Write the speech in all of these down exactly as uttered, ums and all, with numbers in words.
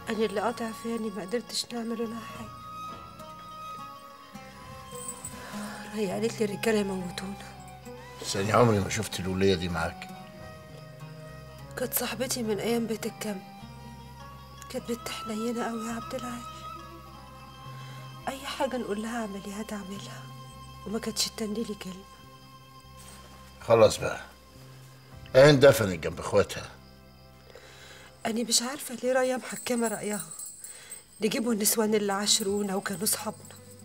أنا اللي قاطع فيني ما قدرتش نعمل لها حاجة. هي قالت لي الرجالة يموتونا. بس أنا عمري ما شفت الولية دي معاك. كانت صاحبتي من أيام بيت الكم، كانت بنت حنينة أوي يا عبد العال. أي حاجة نقول لها اعمليها تعملها، وما كانتش تتني لي كلمة. خلاص بقى، ايه اندفنت جنب اخواتها؟ أنا مش عارفة ليه راية محكمة رأيها نجيبوا النسوان اللي عاشرونا وكانوا صحابنا.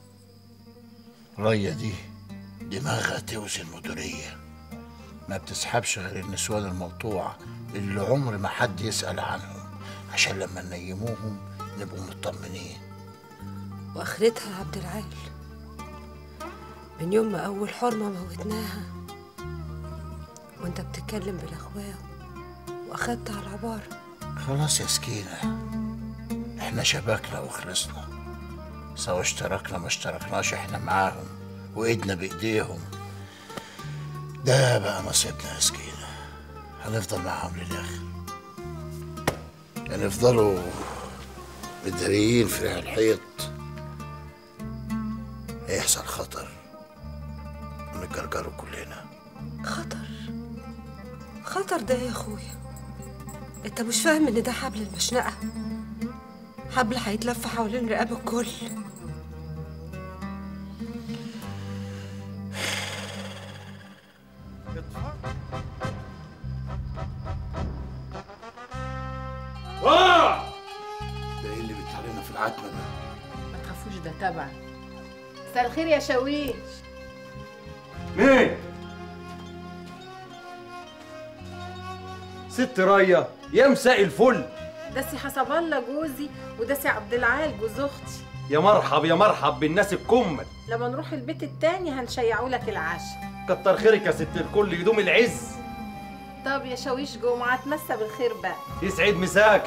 راية دي دماغها توزن مديرية، ما بتسحبش غير النسوان المقطوعة اللي عمر ما حد يسأل عنهم، عشان لما نيموهم نبقوا مطمنين. واخرتها يا عبد العال، من يوم ما أول حرمة موتناها وانت بتتكلم بالأخوة واخدت على العبارة. خلاص يا سكينة، احنا شبكنا وخلصنا، سواء اشتركنا ما اشتركناش احنا معاهم وايدنا بايديهم. ده بقى نصيبنا يا سكينة، هنفضل معاهم للآخر، هنفضلوا مداريين في الحيط، هيحصل خطر ونتجرجروا كلنا. خطر؟ خطر ده يا اخويا؟ انت مش فاهم ان ده حبل المشنقة، حبل هيتلف حوالين رقاب الكل. واه! ده ايه اللي بيتعلمنا في العتمة ده؟ ما تخافوش ده تبع. مساء الخير يا شاويش. مين؟ ست رايه يا مساء الفل. ده سي حسب الله جوزي، وده سي عبد العال جوز اختي. يا مرحب يا مرحب بالناس الكمل. لما نروح البيت التاني هنشيعوا لك العشاء. كتر خيرك يا ست الكل، يدوم العز. طب يا شاويش جمعه تمسى بالخير بقى. يسعد مساك.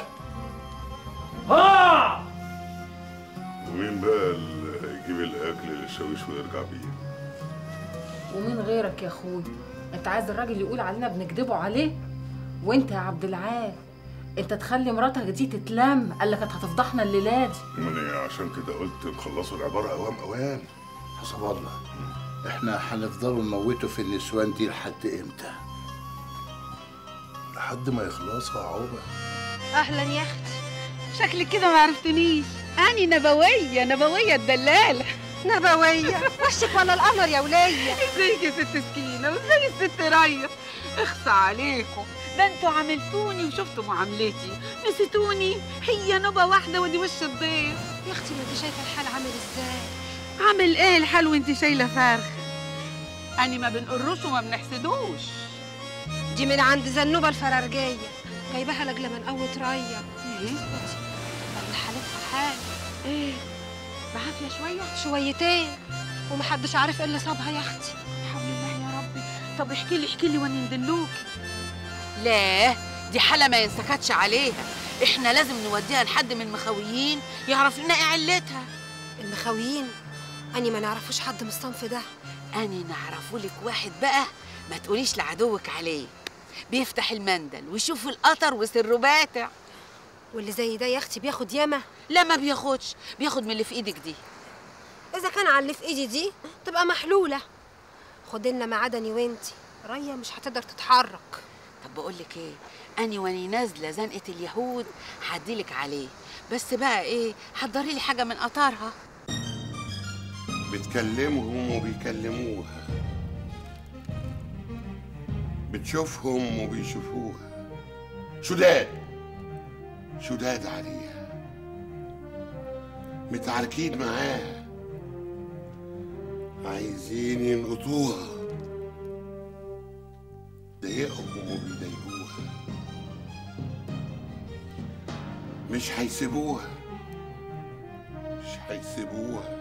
ها! ومين بقى اللي هيجيب الاكل للشاويش ويرجع بيه؟ ومين غيرك يا اخوي؟ انت عايز الراجل يقول علينا بنكدبوا عليه؟ وانت يا عبد العال انت تخلي مراتك دي تتلم، قال لك هتفضحنا الليله دي. امال عشان كده قلت نخلصوا العباره اوام اوام. حسب الله، احنا هنفضلوا نموتوا في النسوان دي لحد امتى؟ لحد ما يخلصوا يا عوبه. اهلا يا اختي، شكلك كده ما عرفتنيش. اني نبويه نبويه الدلاله. نبويه وشك ولا القمر يا وليه. ازيك يا ست سكينه وازاي الست رايه؟ اخصى عليكم، ده انتوا عملتوني وشفتوا معاملتي، نسيتوني. هي نوبه واحده ودي وش الضيف. يا اختي ما انت شايفه الحال عامل ازاي؟ عامل ايه الحال وانت شايله فرخ؟ اني ما بنقروش وما بنحسدوش. دي من عند زنوبه الفرارجيه، جايباها لاجل من قوه رايه. ايه؟ والله حالتها حال. ايه؟ بعافيه شويه؟ شويتين، ومحدش عارف ايه اللي صابها يا اختي. حول الله يا ربي. طب احكي لي احكي لي وانا ندلوكي. لا دي حالة ما ينسكتش عليها، احنا لازم نوديها لحد من المخاويين يعرف لنا ايه علتها. المخاويين؟ أني ما نعرفوش حد من الصنف ده. أني نعرفولك واحد بقى ما تقوليش لعدوك عليه، بيفتح المندل ويشوف القطر وسره باتع. واللي زي ده يا اختي بياخد ياما؟ لا ما بياخدش، بياخد من اللي في ايدك دي. إذا كان على اللي في ايدي دي تبقى محلولة. خدي لنا معدني وانتي، ريا مش هتقدر تتحرك. طب بقول لك ايه، اني واني نازله زنقه اليهود هديلك عليه، بس بقى ايه، حضري لي حاجه من قطارها. بتكلمهم وبيكلموها، بتشوفهم وبيشوفوها، شداد شداد عليها، متعاركين معاها، عايزين ينقطوها، ضايقهم وبيضايقوها، مش هيسيبوها مش هيسيبوها.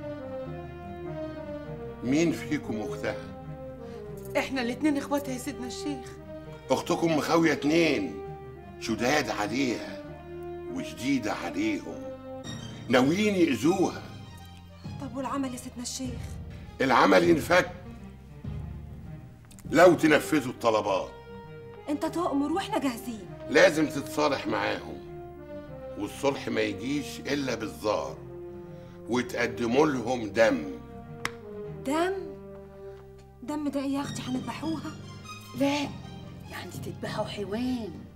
مين فيكم اختها؟ احنا الاتنين اخواتها يا سيدنا الشيخ. اختكم مخاويه اتنين، شداد عليها وشديده عليهم، ناويين يأذوها. طب والعمل يا سيدنا الشيخ؟ العمل ينفك لو تنفذوا الطلبات. انت تؤمر واحنا جاهزين. لازم تتصالح معاهم والصلح ما يجيش الا بالزار، وتقدموا لهم دم. دم؟ دم ده ايه يا اختي؟ هنذبحوها؟ لا يعني تذبحوا حيوان.